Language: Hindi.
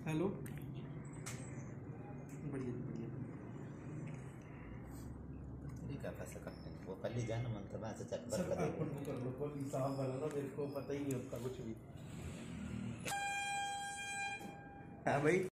हेलो, बढ़िया बढ़िया। ठीक है, पैसा कटने वो कल ही जाना मन था, मैं ऐसे चक्कर सर लगा आप वो कर लो, कोई साहब वाला ना, मेरे को पता ही नहीं होता कुछ भी। हाँ भाई।